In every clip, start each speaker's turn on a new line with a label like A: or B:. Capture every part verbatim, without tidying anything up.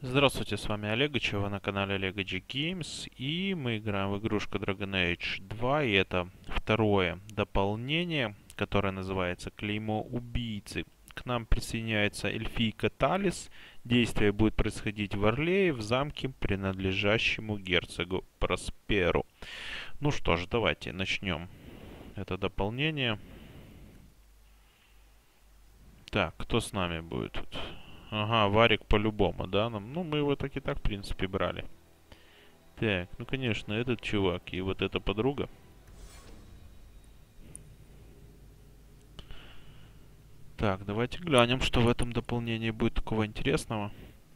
A: Здравствуйте, с вами Олегович, вы на канале Lego G Games, и мы играем в игрушку Dragon Age два, и это второе дополнение, которое называется Клеймо Убийцы. К нам присоединяется эльфийка Талис. Действие будет происходить в Орлее, в замке, принадлежащему герцогу Просперу. Ну что ж, давайте начнем это дополнение. Так, кто с нами будет тут? Ага, Варик по-любому, да? Нам, ну, мы его так и так, в принципе, брали. Так, ну, конечно, этот чувак и вот эта подруга. Так, давайте глянем, что в этом дополнении будет такого интересного.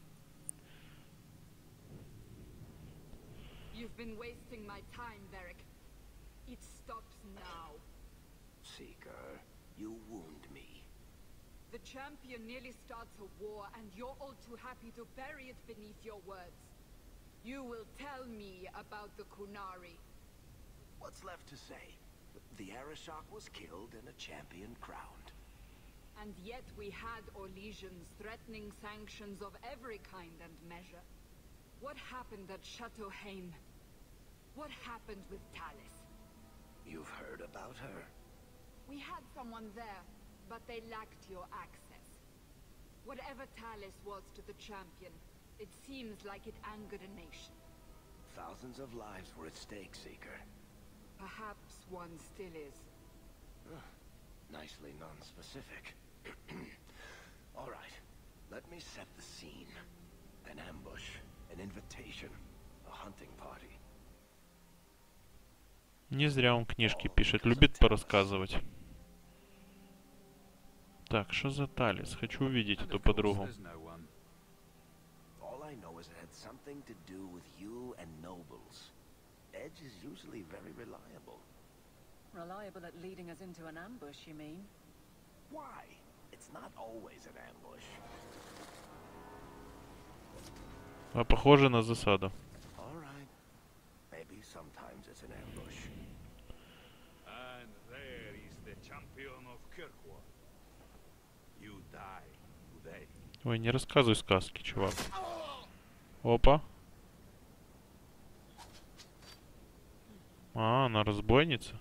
B: You've been wasting my time, Varric. It stops now.
C: Seeker, you wound me.
B: The champion nearly starts a war, and you're all too happy to bury it beneath your words. You will tell me about the Kunari.
C: What's left to say? The Arishok was killed and a champion crowned.
B: And yet we had Orlesians threatening sanctions of every kind and measure. What happened at Chateau Hain? What happened with Talis?
C: You've heard about her?
B: We had someone there, but they lacked your access. Whatever Talis was to the champion, it seems like it angered a nation.
C: Thousands of lives were at stake, Seeker.
B: Perhaps one still is.
C: Nicely non-specific. All right, let me set the scene. An ambush, an invitation, a hunting party.
A: Не зря он книжки пишет, любит порассказывать. Так, что за Талис? Хочу увидеть эту подругу.
C: All I know is it had something to do with you and nobles. Edge is usually very reliable.
D: Reliable at leading us into an ambush, you mean?
C: Why? It's not always an ambush.
A: А похоже на засаду.
C: All right. Maybe sometimes it's an ambush.
E: And there is the champion of Kirkwall. You die today.
A: Ой, не рассказывай сказки, чувак. Опа. А, она разбойница.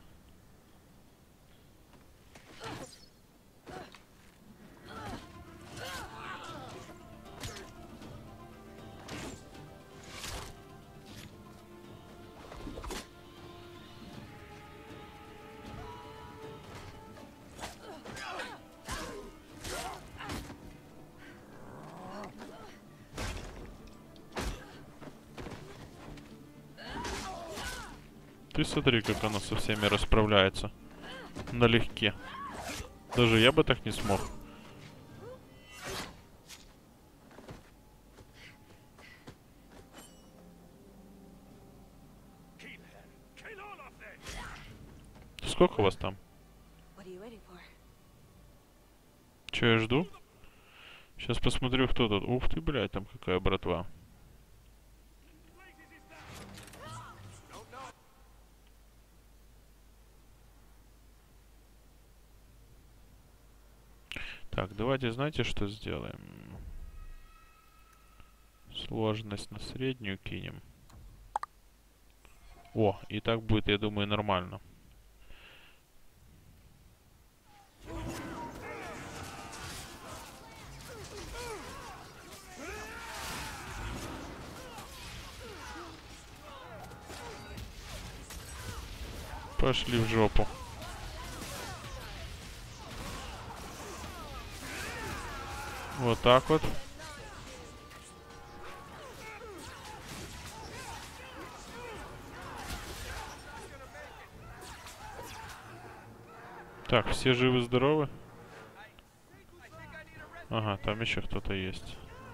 A: Ты смотри, как она со всеми расправляется. Налегке. Даже я бы так не смог.
E: Kill her. Kill all of them.
A: Сколько вас там?
D: What are you waiting for?
A: Че я жду? Сейчас посмотрю, кто тут. Ух ты, блядь, там какая братва. Так, давайте, знаете, что сделаем? Сложность на среднюю кинем. О, и так будет, я думаю, нормально. Пошли в жопу. Вот так вот. Так, все живы-здоровы? Ага, там еще кто-то есть.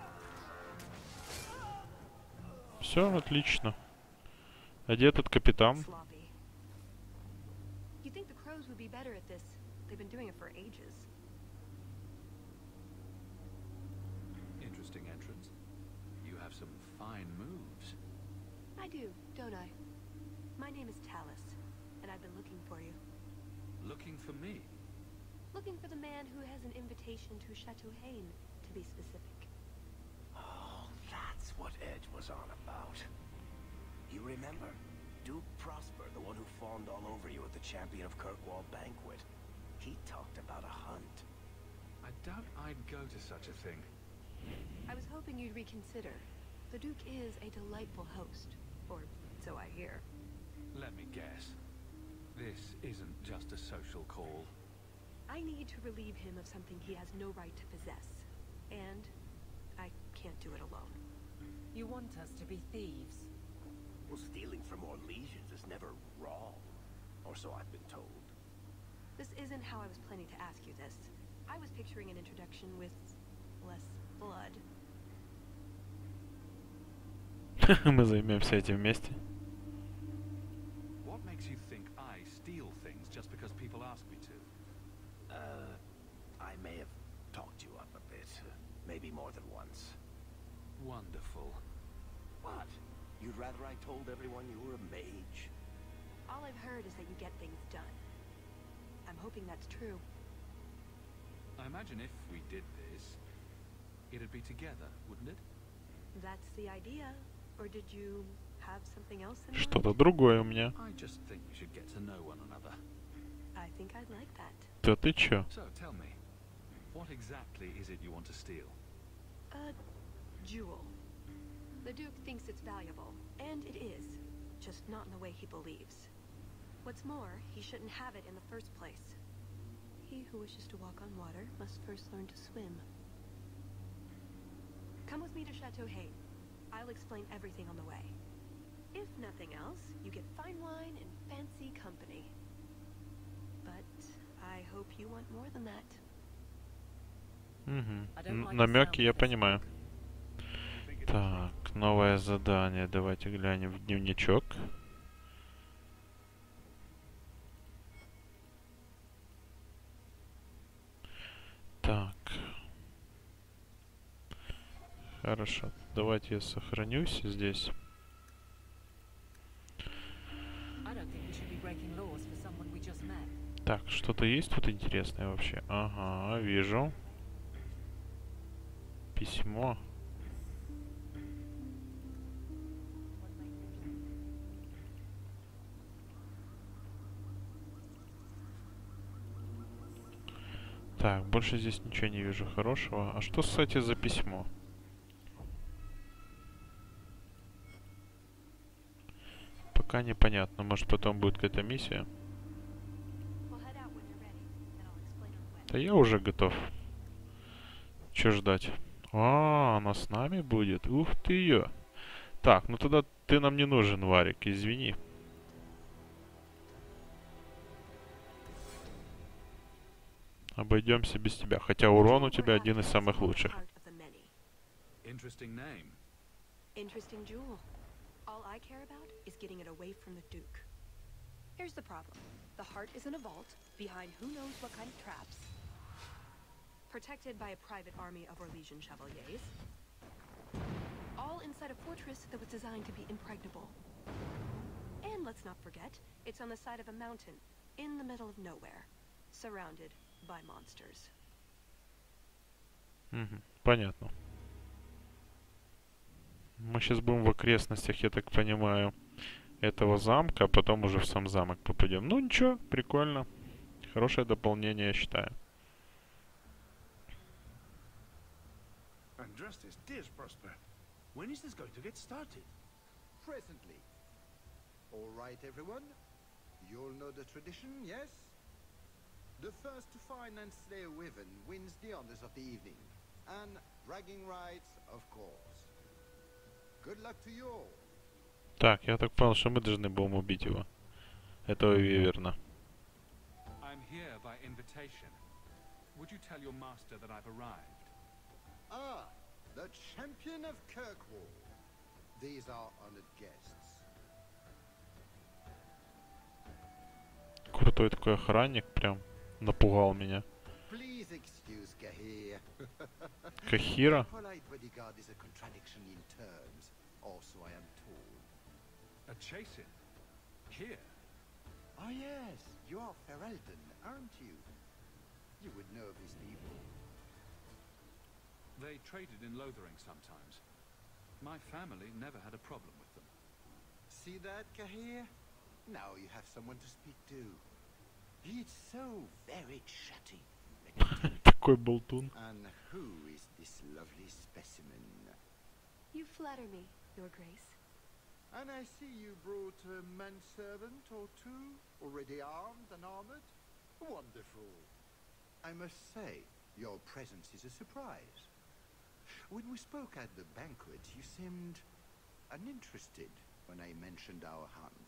A: Все, отлично. А где этот капитан?
F: Sloppy. You'd think the crows would be better at this. They've been doing it for ages.
G: Interesting entrance. You have some fine moves.
F: I do, don't I? My name is Talus, and I've been looking for you.
G: Looking for me.
F: Looking for the man who has an invitation to Chateau Hain, to be specific.
C: Oh, that's what Edge was on about. You remember? Duke Prosper, the one who fawned all over you at the Champion of Kirkwall banquet. He talked about a hunt.
G: I doubt I'd go to such a thing.
F: I was hoping you'd reconsider. The Duke is a delightful host, or so I hear.
G: Let me guess. This isn't just a social call.
F: I need to relieve him of something he has no right to possess. And I can't do it alone.
D: You want us to be thieves?
C: Well, stealing from Orlesians is never wrong. Or so I've been told.
F: This isn't how I was planning to ask you this. I was picturing an introduction with less blood.
A: Мы займемся этим вместе.
G: What makes you think I steal things just because people ask me to?
C: Uh, I may have talked you up a bit. Maybe more than once.
G: Wonderful.
C: What? You'd rather I told everyone you were a mage?
F: All I've heard is that you get things done. I'm hoping that's true.
G: I imagine if we did this, it'd be together, wouldn't it?
F: That's the idea. Or did you have something else in mind?
A: Что-то другое у меня.
G: I just think we should get to know one another.
F: I think I'd like that.
A: Да ты чё?
G: So tell me, what exactly is it you want to steal?
F: A jewel. The Duke thinks it's valuable, and it is. Just not in the way he believes. What's more, he shouldn't have it in the first place. He who wishes to walk on water must first learn to swim. Come with me to Chateau Hain. I'll explain everything on the way. If nothing else, you get fine wine and fancy company. But I hope you want more than that.
A: Угу. Намеки я понимаю. Так, новое задание. Давайте глянем в дневничок. Так. Хорошо. Давайте я сохранюсь здесь. Так, что-то есть тут интересное вообще? Ага, вижу. Письмо. Так, больше здесь ничего не вижу хорошего. А что, кстати, за письмо? Пока непонятно. Может, потом будет какая-то миссия? Да я уже готов. Че ждать? А, она с нами будет? Ух ты ее! Так, ну тогда ты нам не нужен, Варик, извини. Обойдемся без тебя. Хотя урон у тебя один из самых лучших.
G: Interesting name.
F: Interesting jewel. All I care about is getting it away from the Duke. Here's the problem. The heart is in a vault, behind who knows what kind of traps. Protected by a private army of Orlesian chevaliers. All inside a fortress that was designed to be impregnable. And let's not forget, it's on the side of a mountain, in the middle of nowhere, surrounded by monsters.
A: Угу, понятно. Мы сейчас будем в окрестностях, я так понимаю, этого замка, а потом уже в сам замок попадем. Ну ничего, прикольно. Хорошее дополнение, я считаю.
E: Andrastes, dears Prosper, when is this going to get started?
H: Presently. All right, everyone. You'll know the tradition, yes? The first to find and slay a wyvern wins the honors of the evening. And bragging rights, of course. Good luck to you all.
A: Так, я так понял, что мы должны будем убить его. Этого виверна.
G: I'm here by invitation. Would you tell your master that I've arrived?
H: Ah, the champion of Kirkwall. These are honored guests.
A: Крутой такой охранник, прям напугал меня.
H: Please excuse Kahir.
A: Кахира?
H: Polite bodyguard is a contradiction in terms, also I am told.
G: A chasing? Here?
H: Oh yes, you are Ferelden, aren't you? You would know these people.
G: They traded in Lothering sometimes. My family never had a problem with them.
H: See that, Kahir? Now you have someone to speak to. He's so very chatty.
A: Такой болтун.
H: And who is this lovely specimen?
F: You flatter me, Your Grace.
H: And I see you brought a manservant or two, already armed and armored. Wonderful. I must say, your presence is a surprise. When we spoke at the banquet, you seemed uninterested when I mentioned our hunt.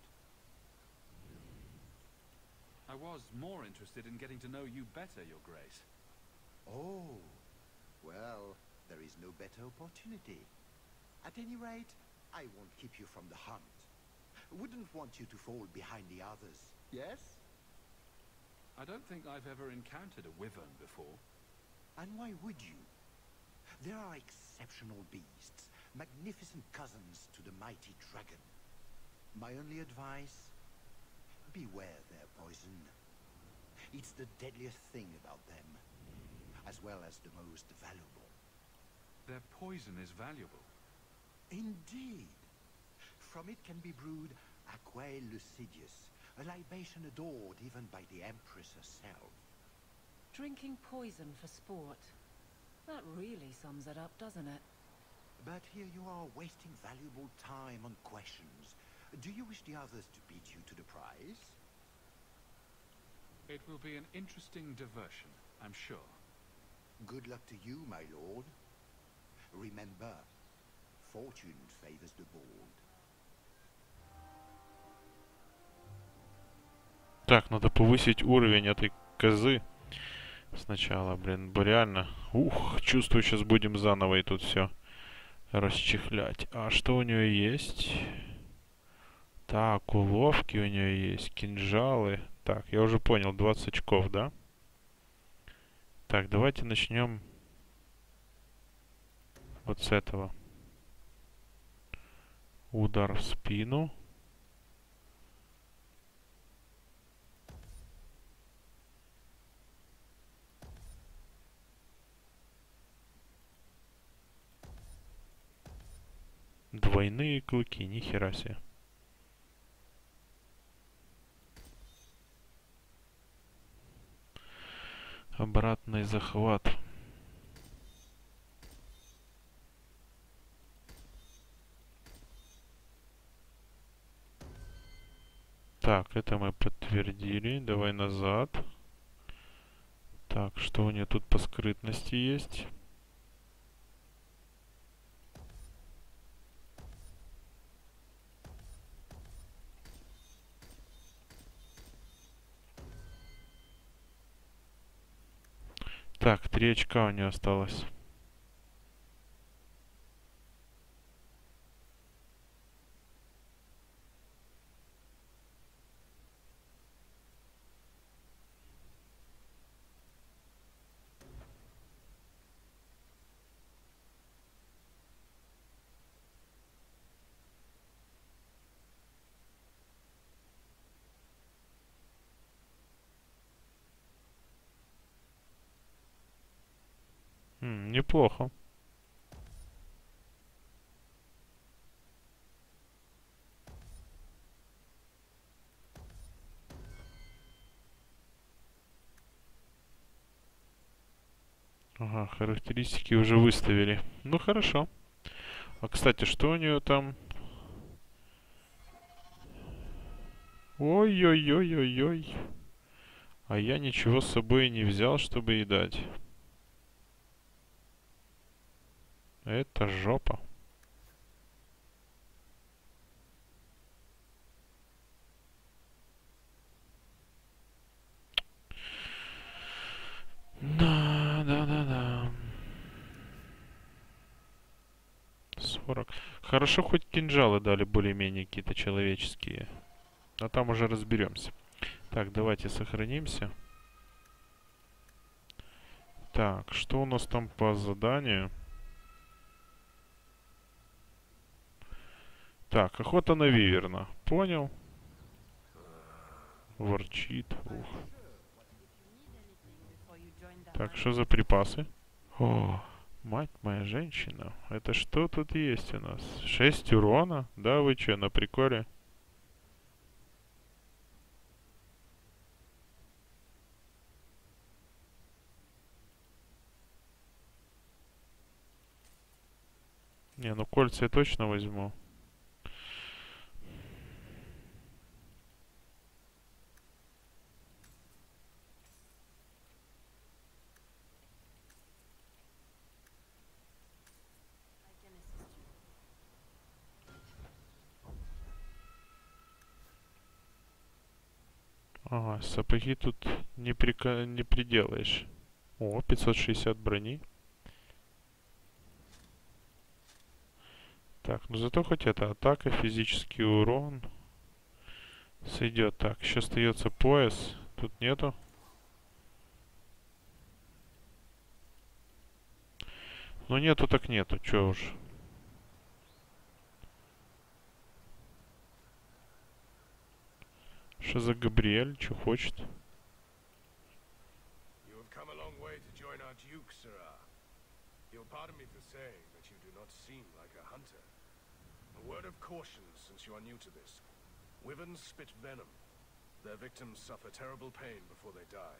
G: I was more interested in getting to know you better, Your Grace.
H: Oh, well, there is no better opportunity. At any rate, I won't keep you from the hunt. Wouldn't want you to fall behind the others, yes?
G: I don't think I've ever encountered a wyvern before.
H: And why would you? There are exceptional beasts, magnificent cousins to the mighty dragon. My only advice, beware their poison. It's the deadliest thing about them, as well as the most valuable.
G: Their poison is valuable.
H: Indeed. From it can be brewed Aquae Lucidius, a libation adored even by the Empress herself.
D: Drinking poison for sport. That really sums it up, doesn't it?
H: But here you are wasting valuable time on questions. Do you wish the others to beat you to the prize?
G: It will be an interesting diversion, I'm sure.
H: Good luck to you, my lord. Remember, fortune favors the bold.
A: Так, надо повысить уровень этой козы. Сначала, блин, бо реально. Ух, чувствую, сейчас будем заново и тут все расчехлять. А что у нее есть? Так, уловки у нее есть, кинжалы. Так, я уже понял, двадцать очков, да? Так, давайте начнем вот с этого. Удар в спину. Двойные клыки, нихера себе. Обратный захват. Так, это мы подтвердили. Давай назад. Так, что у нее тут по скрытности есть? Так, три очка у нее осталось. М, неплохо. Ага, характеристики уже выставили. Ну хорошо. А кстати, что у нее там? Ой-ой-ой-ой-ой. А я ничего с собой не взял, чтобы ей дать. Это жопа. Да, да, да, да. сорок. Хорошо, хоть кинжалы дали более-менее какие-то человеческие. А там уже разберемся. Так, давайте сохранимся. Так, что у нас там по заданию? Так, охота на виверна. Понял. Ворчит. Ух. Так, что за припасы? О, Мать моя женщина. Это что тут есть у нас? шесть урона? Да вы чё, на приколе? Не, ну кольца я точно возьму. Ага, сапоги тут не, прика... не приделаешь. О, пятьсот шестьдесят брони. Так, ну зато хоть это атака, физический урон. Сойдет. Так, еще остается пояс. Тут нету. Ну нету так нету, чё уж. Что за Габриэль? Чё хочет?
C: You have come a long way to join our Duke, Sirrah. You'll pardon me for saying that you do not seem like a hunter. A word of caution since you are new to this. Wyverns spit venom. Their victims suffer terrible pain before they die.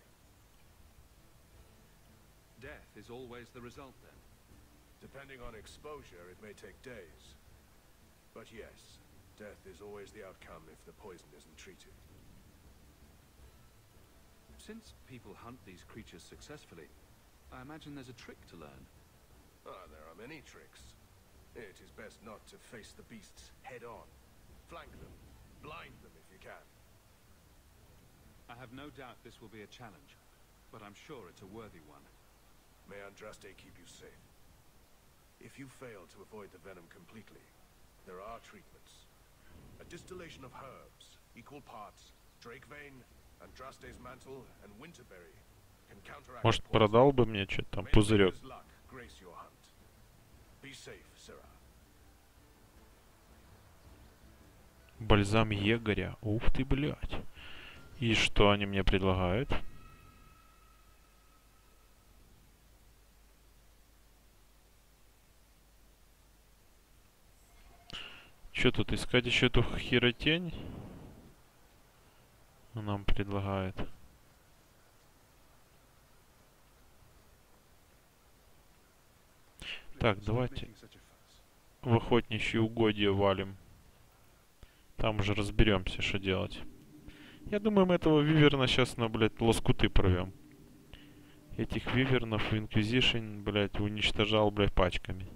G: Death is always the result, then?
C: Depending on exposure, it may take days. But yes, death is always the outcome if the poison isn't treated.
G: Since people hunt these creatures successfully, I imagine there's a trick to learn.
C: Ah, there are many tricks. It is best not to face the beasts head-on. Flank them. Blind them if you can.
G: I have no doubt this will be a challenge, but I'm sure it's a worthy one.
C: May Andraste keep you safe. If you fail to avoid the venom completely, there are treatments. A distillation of herbs, equal parts, Drakevein, Andraste's mantle, and Winterberry can counteract.
A: Может, продал бы мне что-то там, пузырек.
C: Be safe, Sirrah.
A: Бальзам егоря. Ух ты, блядь. И что они мне предлагают? Что тут искать еще эту херотень? Нам предлагает. Так, давайте в охотничьи угодья валим. Там уже разберемся, что делать. Я думаю, мы этого виверна сейчас на, блядь, лоскуты порвем. Этих вивернов в Инквизишн, блядь, уничтожал, блядь, пачками.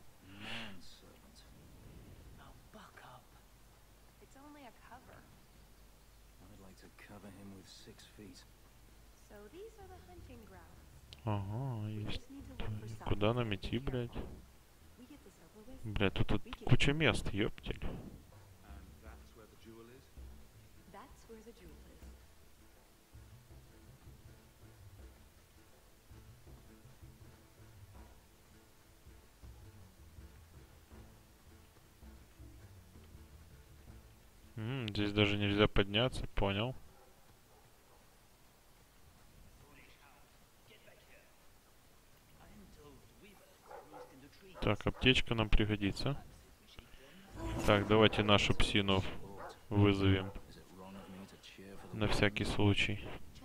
A: Ага, есть. Куда нам идти, блядь? Блядь, тут, тут куча мест, ёптель. М-м, здесь даже нельзя подняться, понял. Так, аптечка нам пригодится. Так, давайте нашу псину вызовем. На всякий случай.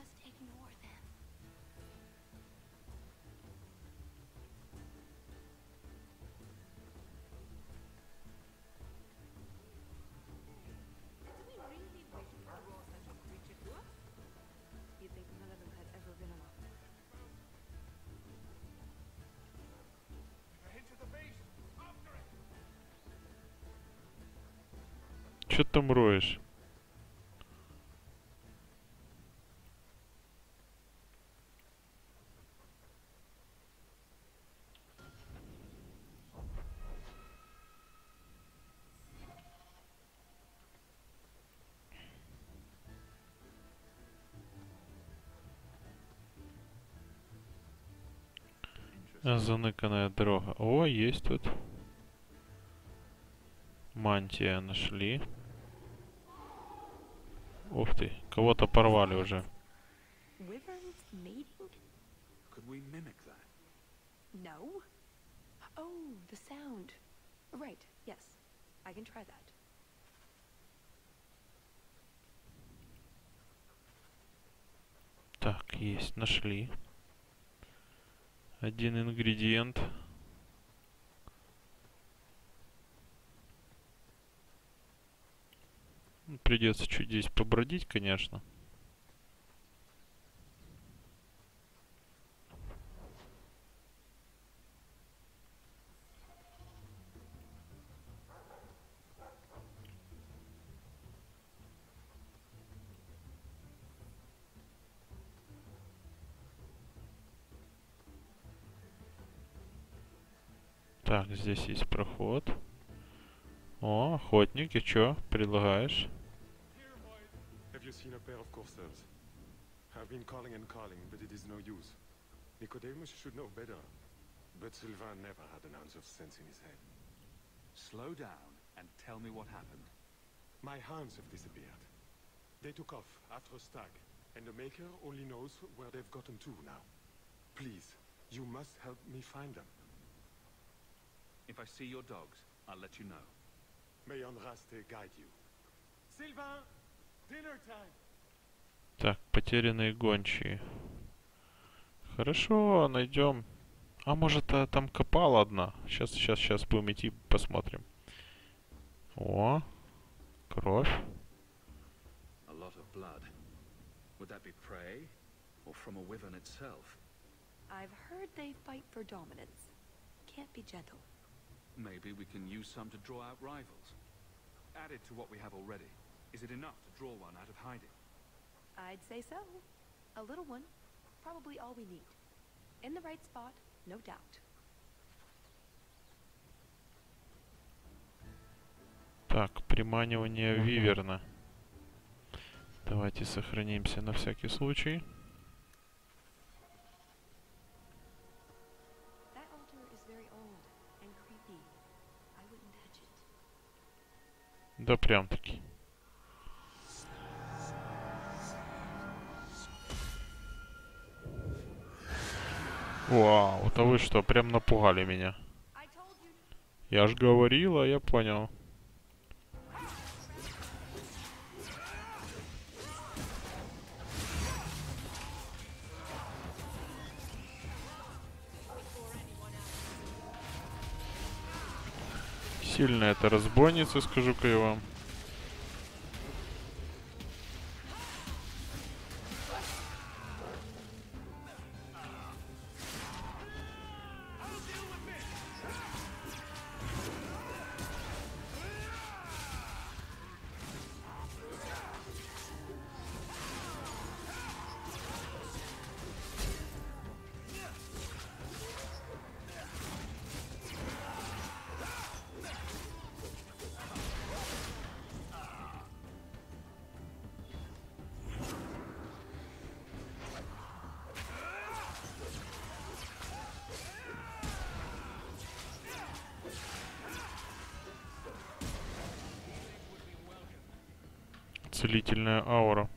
A: Чё ты там роешь? Заныканная дорога. О, есть тут. Мантия нашли. Ух ты, кого-то порвали уже.
F: Wyverns mating?
G: Could we mimic that?
F: No. Oh, the sound. Right, yes. I can try that.
A: Так, есть, нашли. Один ингредиент. Придется чуть здесь побродить, конечно. Так, здесь есть проход. О, охотник, и чё предлагаешь?
I: Have you seen a pair of coursers? I've been calling and calling, but it is no use. Nicodemus should know better. But Sylvain never had an ounce of sense in his head.
G: Slow down and tell me what happened.
I: My hounds have disappeared. They took off after a stag, and the Maker only knows where they've gotten to now. Please, you must help me find them.
G: If I see your dogs, I'll let you know.
I: May Andraste guide you. Sylvain, dinner time.
A: Так, потерянные гончие. Хорошо, найдем. А может, а, там копала одна? Сейчас, сейчас, сейчас будем идти, посмотрим. О, кровь.
G: A lot of blood. Would that be prey, or from a wyvern itself?
F: I've heard they fight for dominance. Can't be gentle.
G: Maybe we can use some to draw out rivals. Added to what we have already, is it enough to draw one out of hiding?
F: I'd say so. A little one. Probably all we need. In the right spot, no doubt.
A: Так, приманивание виверна. Давайте сохранимся на всякий случай.
F: That altar is very old and creepy. I wouldn't touch it.
A: Да прям таки. Вау, да вы что, прям напугали меня. Я ж говорила, я понял. Сильная эта разбойница, скажу-ка я вам. Целительная аура.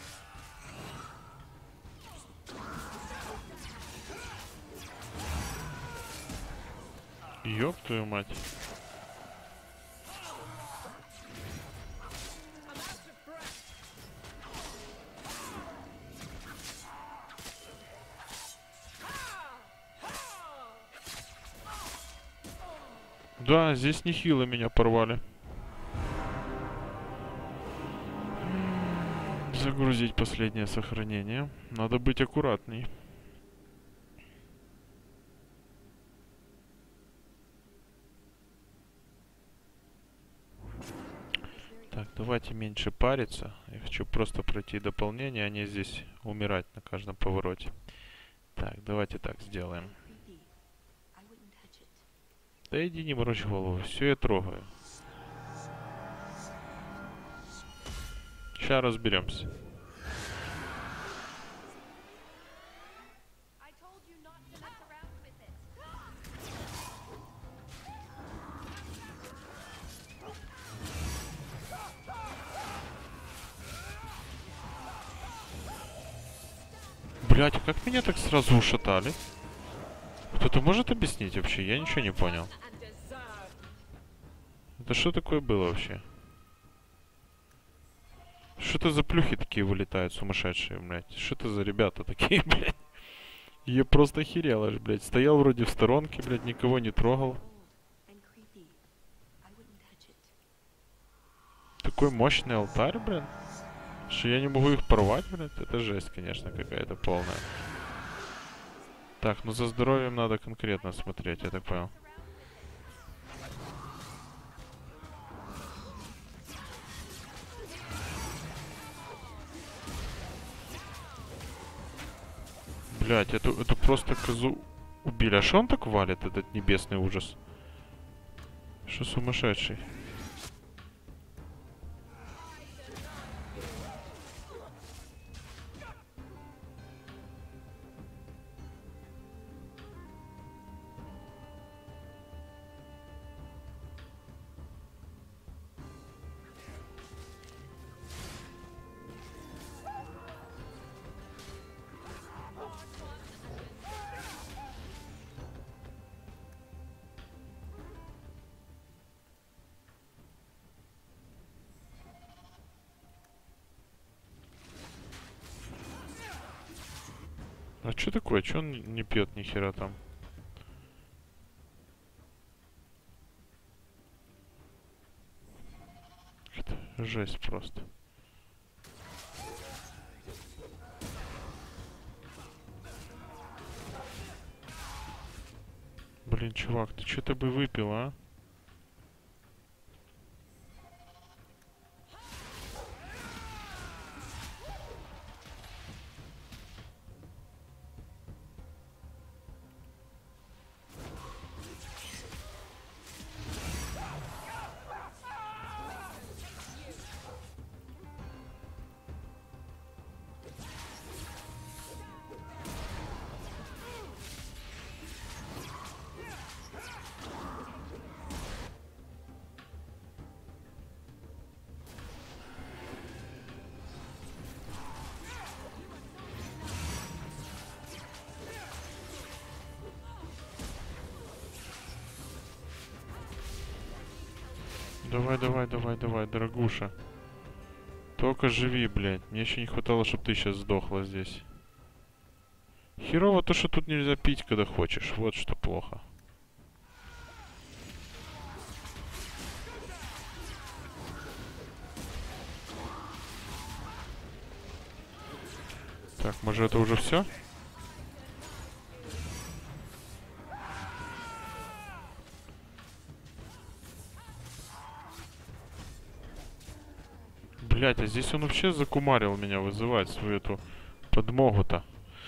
A: Ёб твою мать. Да, здесь нехило меня порвали. Загрузить последнее сохранение. Надо быть аккуратней. Так, давайте меньше париться. Я хочу просто пройти дополнение, а не здесь умирать на каждом повороте. Так, давайте так сделаем. Да иди не морочь голову, все я трогаю. Сейчас разберемся. Блять, а как меня так сразу ушатали? Кто-то может объяснить вообще? Я ничего не понял. Это что такое было вообще? Что это за плюхи такие вылетают сумасшедшие, блядь? Что это за ребята такие, блядь? Я просто охерел аж, блядь. Стоял вроде в сторонке, блядь, никого не трогал. Такой мощный алтарь, блядь. Что я не могу их порвать, блядь. Это жесть, конечно, какая-то полная. Так, ну за здоровьем надо конкретно смотреть, я так понял. Блять, эту, эту просто козу убили. А что он так валит, этот небесный ужас? Что сумасшедший? А что такое? Че он не пьет ни хера там? Это жесть просто. Блин, чувак, ты что-то бы выпил, а? Давай, давай, давай, давай, дорогуша. Только живи, блядь. Мне еще не хватало, чтобы ты сейчас сдохла здесь. Херово то, что тут нельзя пить, когда хочешь. Вот что плохо. Так, может это уже все? Блять, а здесь он вообще закумарил меня вызывать свою эту подмогу-то.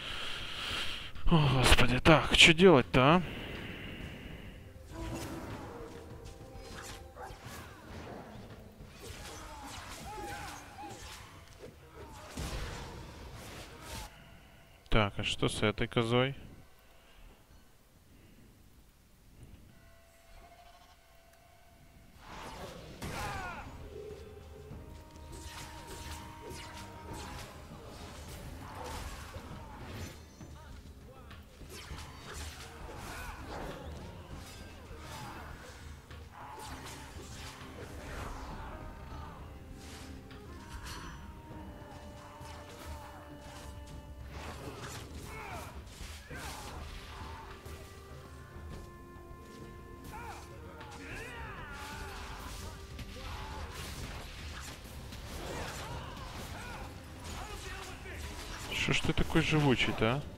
A: О, господи, так, что делать-то, а? Так, а что с этой козой? Что ж ты такой живучий-то, а?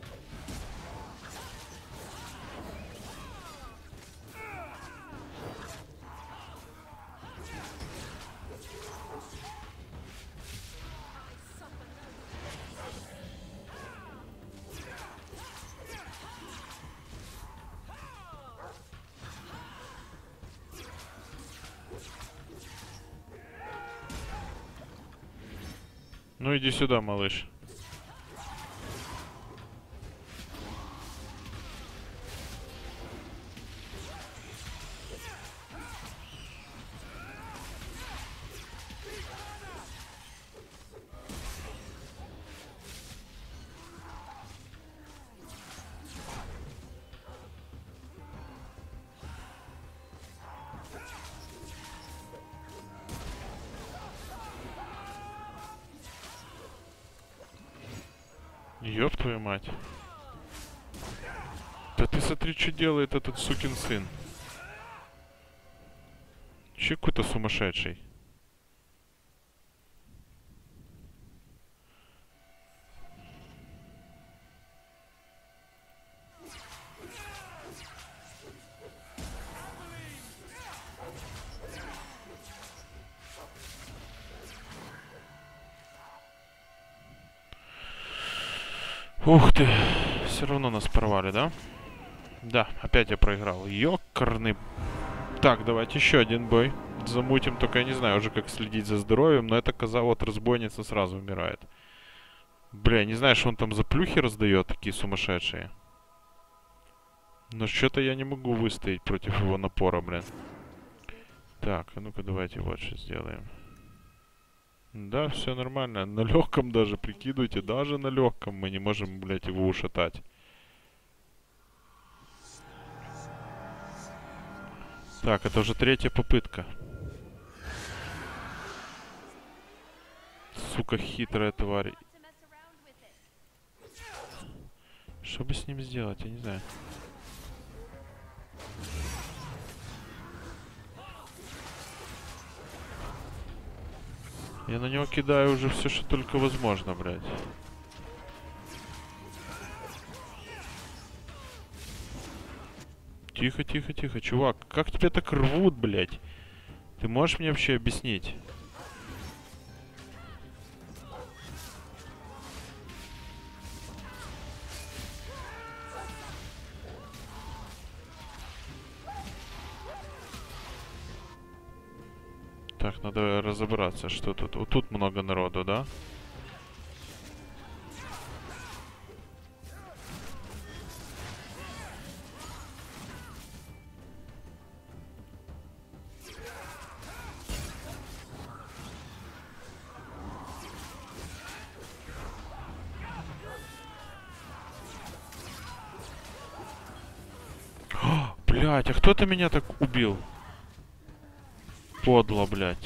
A: Ну иди сюда, малыш. Ёб твою мать. Да ты смотри, что делает этот сукин сын. Че какой-то сумасшедший. Ух ты, все равно нас порвали, да? Да, опять я проиграл. Ёкарный. Так, давайте еще один бой замутим. Только я не знаю уже, как следить за здоровьем, но эта коза вот разбойница сразу умирает. Бля, не знаю, что он там за плюхи раздает, такие сумасшедшие. Но что-то я не могу выстоять против его напора, блин. Так, а ну-ка давайте вот что сделаем. Да, все нормально. На легком даже, прикидывайте, даже на легком мы не можем, блядь, его ушатать. Так, это уже третья попытка. Сука, хитрая тварь. Что бы с ним сделать, я не знаю. Я на него кидаю уже все, что только возможно, блядь. Тихо, тихо, тихо, чувак. Как тебя так рвут, блядь? Ты можешь мне вообще объяснить? Так, надо разобраться, что тут. Вот тут много народу, да? Блять, а кто-то меня так убил? Подло, блядь.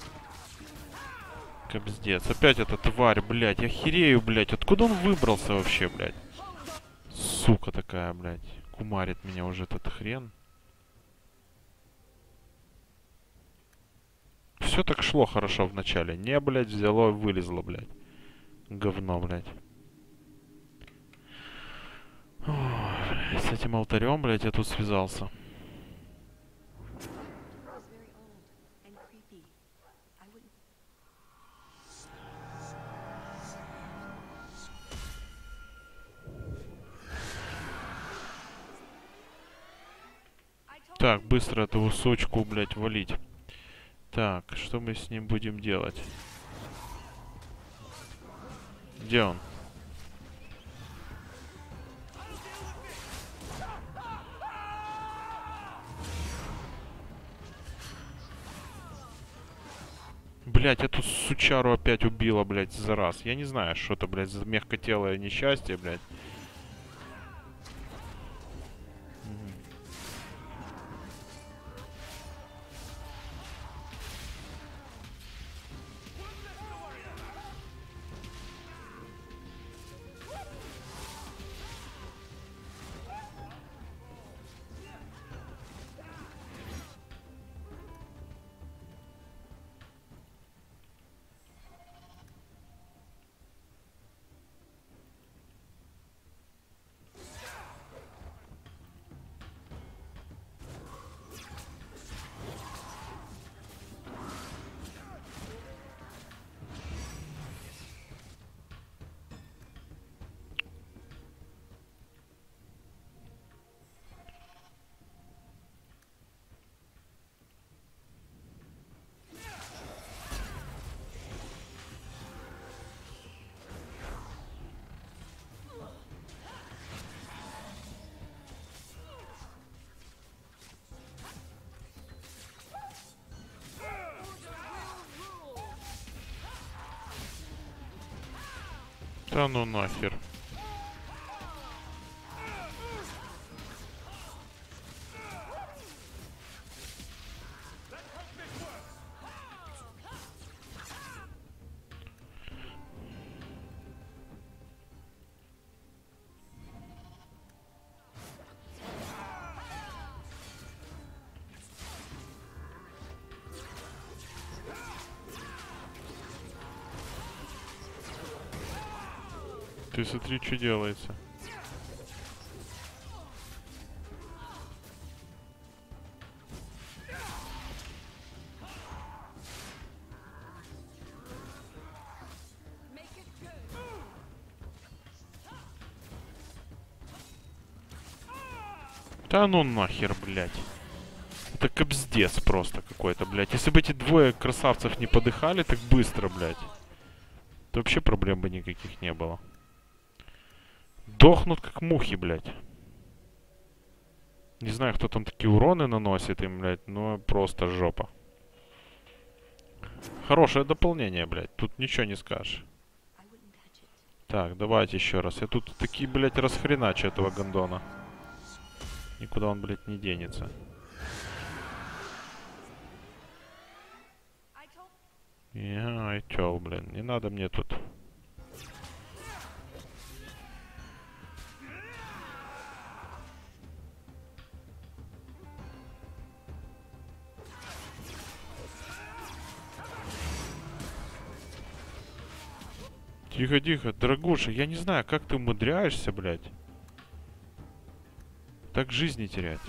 A: Капздец. Опять эта тварь, блядь. Я херею, блядь. Откуда он выбрался вообще, блядь? Сука такая, блядь. Кумарит меня уже этот хрен. Все так шло хорошо в начале. Не, блядь, взяло и вылезло, блядь. Говно, блядь. Ой, блядь. С этим алтарем, блядь, я тут связался. Так, быстро эту сучку, блядь, валить. Так, что мы с ним будем делать? Где он? Блядь, эту сучару опять убила, блядь, за раз. Я не знаю, что-то, блядь, за мягкотелое несчастье, блядь. Да ну нахер. Ты смотри, что делается. Да ну нахер, блядь. Это кобздец просто какой-то, блядь. Если бы эти двое красавцев не подыхали так быстро, блядь, то вообще проблем бы никаких не было. Дохнут как мухи, блядь. Не знаю, кто там такие уроны наносит им, блядь, но просто жопа. Хорошее дополнение, блядь. Тут ничего не скажешь. Так, давайте еще раз. Я тут такие, блядь, расхреначу этого гондона. Никуда он, блядь, не денется. Я, I told, блин. Не надо мне тут. Тихо, тихо, дорогуша, я не знаю, как ты умудряешься, блядь, так жизни терять.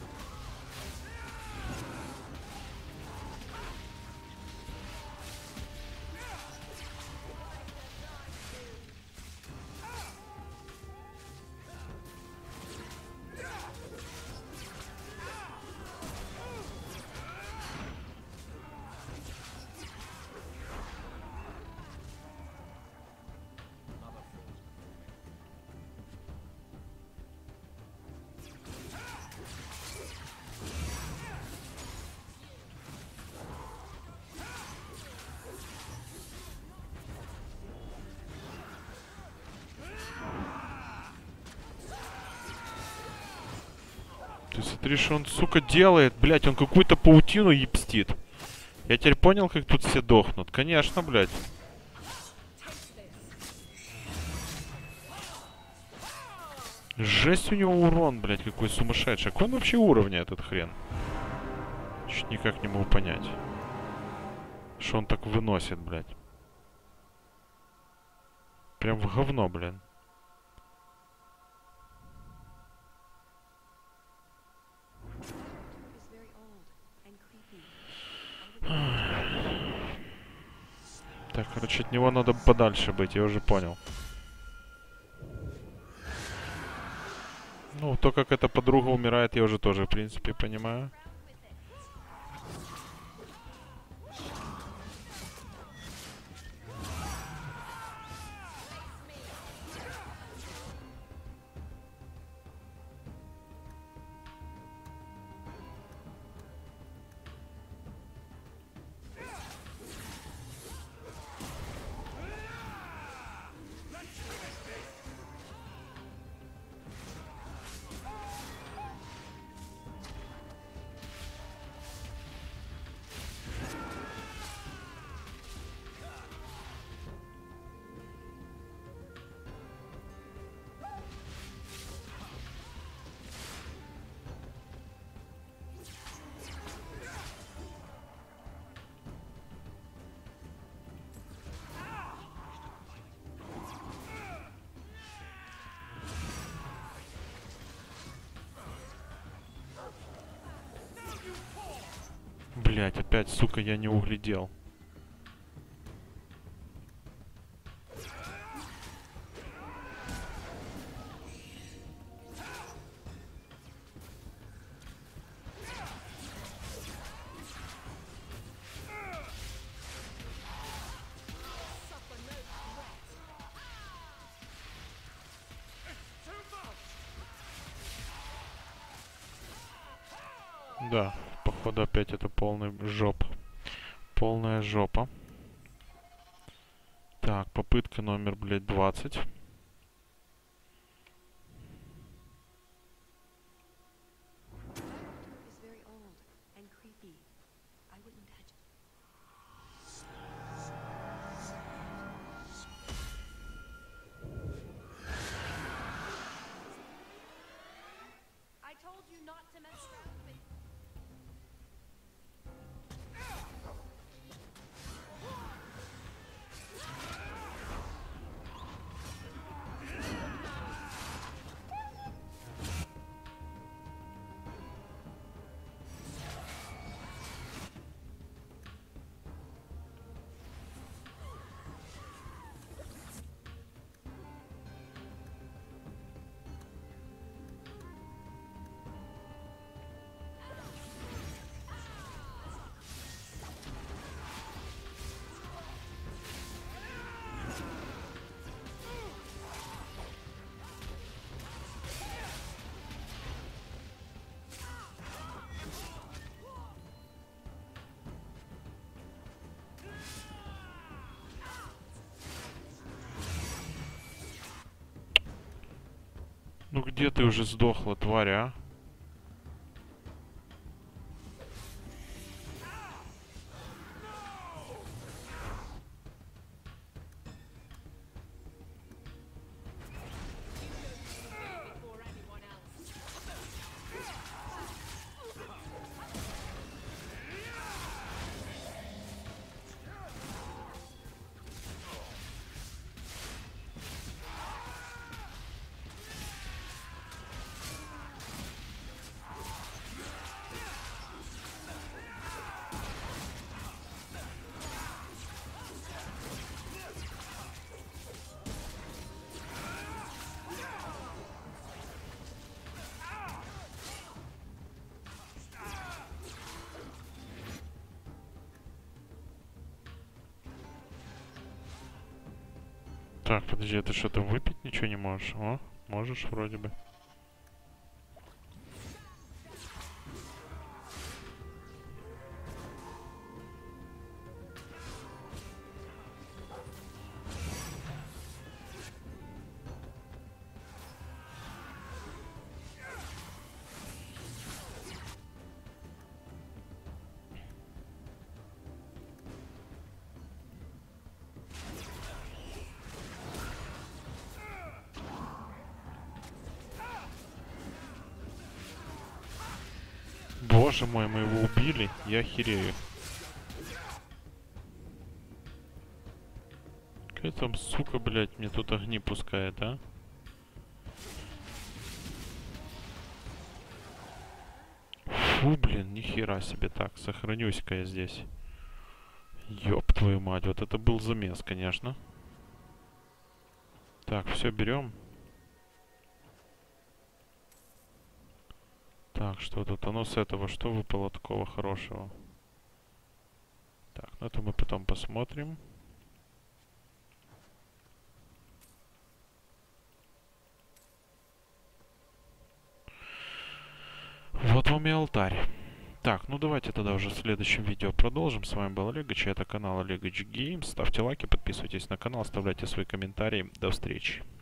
A: Ты смотри, что он, сука, делает. Блять, он какую-то паутину ебстит. Я теперь понял, как тут все дохнут. Конечно, блядь. Жесть у него урон, блядь, какой сумасшедший. Какой он вообще уровня, этот хрен? Чуть никак не могу понять. Что он так выносит, блядь. Прям в говно, блин. Так, короче, от него надо подальше быть, я уже понял. Ну, то, как эта подруга умирает, я уже тоже, в принципе, понимаю. Блять, опять, сука, я не углядел. Да, походу опять это полный жоп. Полная жопа. Так, попытка номер, блядь, двадцать. Ну где ты уже сдохла, тварь, а? Так, подожди, ты что-то выпить ничего не можешь? О, можешь вроде бы. Боже мой, мы его убили, я херею. Какая там сука, блядь, мне тут огни пускает, а? Фу, блин, нихера себе. Так, сохранюсь-ка я здесь. Ёб твою мать, вот это был замес, конечно. Так, все берем. Так, что тут? Оно с этого, что выпало такого хорошего? Так, ну это мы потом посмотрим. Вот вам и алтарь. Так, ну давайте тогда уже в следующем видео продолжим. С вами был Олегович, это канал Олегович Геймс. Ставьте лайки, подписывайтесь на канал, оставляйте свои комментарии. До встречи.